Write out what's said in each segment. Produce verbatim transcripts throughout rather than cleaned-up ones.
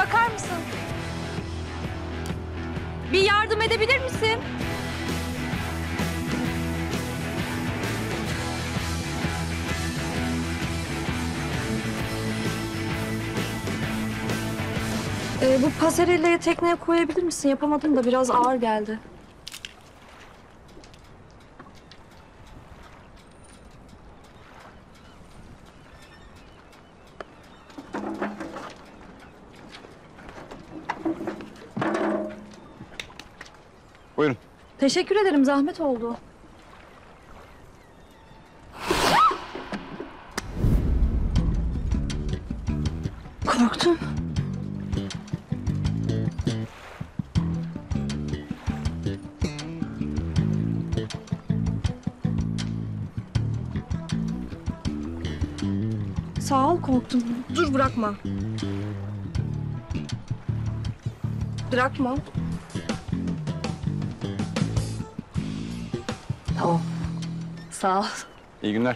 bakar mısın? Bir yardım edebilir misin? Ee, bu pasarellayı tekneye koyabilir misin? Yapamadım da biraz ağır geldi. Buyurun. Teşekkür ederim, zahmet oldu. Korktum. Sağ ol, korktum. Dur, bırakma. Bırakma. Tamam. Sağ ol. İyi günler.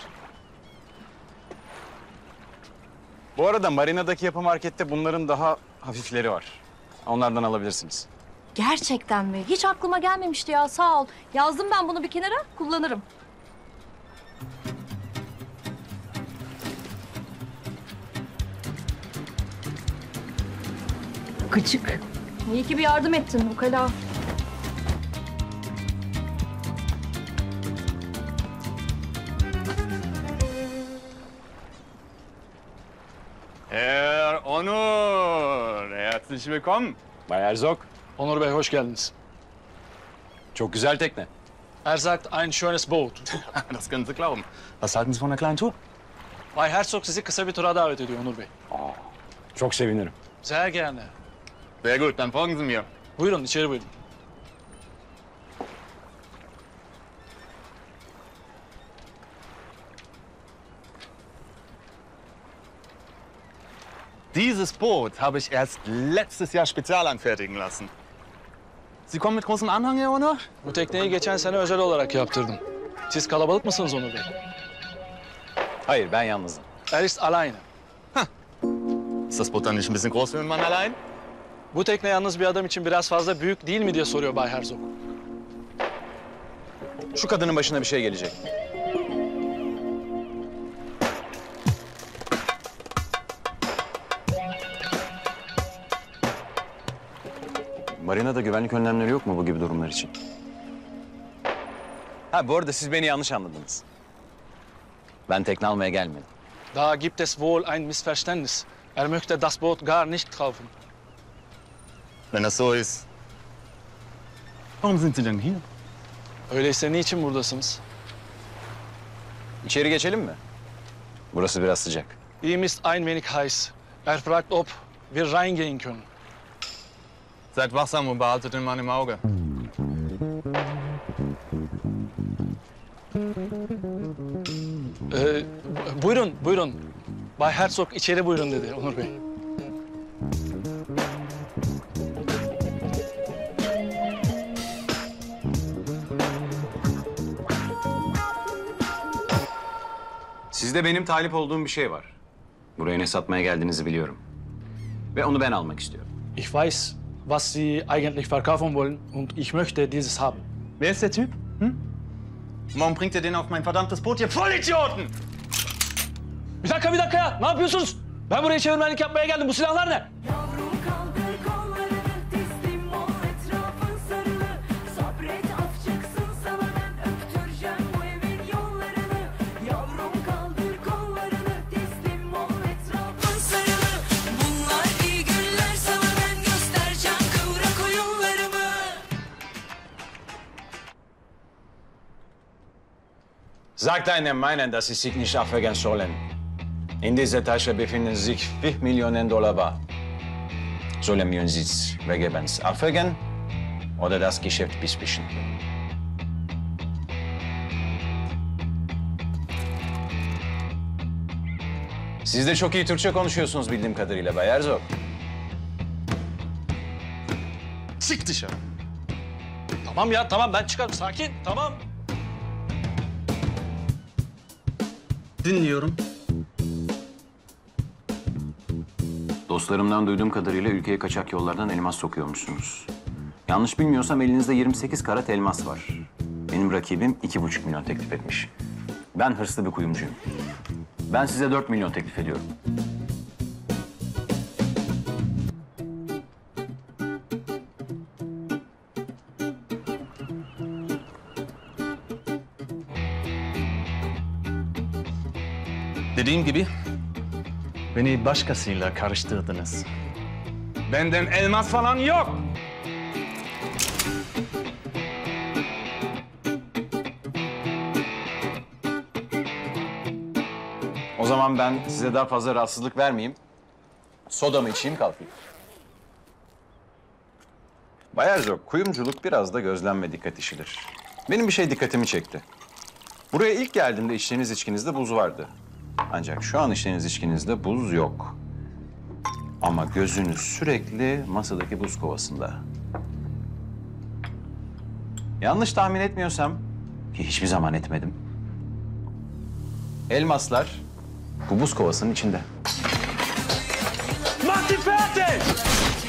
Bu arada marinadaki yapı markette bunların daha hafifleri var. Onlardan alabilirsiniz. Gerçekten mi? Hiç aklıma gelmemişti ya, sağ ol. Yazdım ben bunu bir kenara, kullanırım. Gıcık. İyi ki bir yardım ettin ukala. Herr Onur, herzlich willkommen. Bay Herzog. Onur Bey, hoş geldiniz. Çok güzel tekne. Er sagt ein schönes Boot. Das können Sie glauben. Was halten Sie von einer kleinen Tour? Bay Herzog sizi kısa bir tura davet ediyor Onur Bey. Çok sevinirim. Sehr gerne. Sehr gut, dann folgen Sie mir. Buyurun, içeri buyurun. Dieses Boot habe ich erst letztes Jahr spezial anfertigen lassen. Sie kommen mit großem Anhang, Herr Onur? Bu tekneyi geçen sene özel olarak yaptırdım. Siz kalabalık mısınız Onur Bey? Hayır, ben yalnızım. Er ist alleine. Ist das Boot dann nicht ein bisschen groß für einen Mann allein? Bu tekne yalnız bir adam için biraz fazla büyük değil mi diye soruyor Bay Herzog. Şu kadının başına bir şey gelecek. Marinada güvenlik önlemleri yok mu bu gibi durumlar için? Ha, bu arada siz beni yanlış anladınız. Ben tekne almaya gelmedim. Da gibt es wohl ein Missverständnis. Er möchte das Boot gar nicht kaufen. Wenn das so ist, warum sind Sie denn hier? Öyleyse niçin buradasınız? İçeri geçelim mi? Burası biraz sıcak. Ihm ist ein wenig heiß. Er fragt, ob wir reingehen können. Seid wachsam und behaltet den Mann im Auge. Ee, buyurun, buyurun. Bay Herzog içeri buyurun dedi Onur Bey. Sizde benim talip olduğum bir şey var. Buraya ne satmaya geldiğinizi biliyorum. Ve onu ben almak istiyorum. Ich weiß, was Sie eigentlich verkaufen wollen und ich möchte dieses haben. Wer ist der Typ? Hm? Warum bringt ihr den auf mein verdammtes Boot, ihr Vollidioten? Bir dakika, bir dakika ya. Ne yapıyorsunuz? Ben buraya çevirmenlik yapmaya geldim. Bu silahlar ne? Yavrum kaldır kollarını, teslim ol etrafın sarılı. Sabret af çıksın sana, ben öptüreceğim bu evin yollarını. Yavrum kaldır kollarını, teslim ol etrafın sarılı. Bunlar iyi günler sana, ben göstereceğim kıvrak oyunlarımı. Sag deinem Meinen, dass sie sich nicht aufregen sollen. In dieser Tasche befinden sich vier Millionen Dollar bar. Sollen wir uns vergebens aufregen oder das Geschäft besprechen? Siz de çok iyi Türkçe konuşuyorsunuz bildiğim kadarıyla Bay Herzog. Schick dich ja. Tamam ya, tamam. Ben çıkarım. Sakin, tamam. Dinliyorum. Dostlarımdan duyduğum kadarıyla ülkeye kaçak yollardan elmas sokuyormuşsunuz. Yanlış bilmiyorsam elinizde yirmi sekiz karat elmas var. Benim rakibim iki buçuk milyon teklif etmiş. Ben hırslı bir kuyumcuyum. Ben size dört milyon teklif ediyorum. Dediğim gibi beni başkasıyla karıştırdınız. Benden elmas falan yok. O zaman ben size daha fazla rahatsızlık vermeyeyim. Sodamı içeyim, kalkayım. Bay Herzog, kuyumculuk biraz da gözlem ve dikkat işidir. Benim bir şey dikkatimi çekti. Buraya ilk geldiğimde içtiğiniz içkinizde buz vardı. Ancak şu an içtiğiniz içkinizde buz yok. Ama gözünüz sürekli masadaki buz kovasında. Yanlış tahmin etmiyorsam, ki hiçbir zaman etmedim. Elmaslar bu buz kovasının içinde. Mach die fertig!